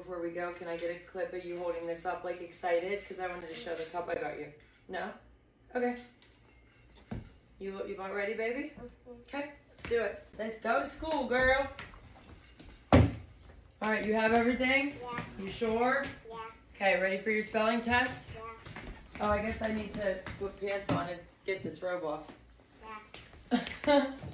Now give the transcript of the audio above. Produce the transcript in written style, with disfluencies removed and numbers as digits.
before we go, can I get a clip of you holding this up like excited? Because I wanted to show the cup I got you. No? Okay. You about ready, baby? Okay, let's do it. Let's go to school, girl. All right, you have everything? Yeah. You sure? Yeah. Okay, ready for your spelling test? Yeah. Oh, I guess I need to put pants on and get this robe off. Yeah.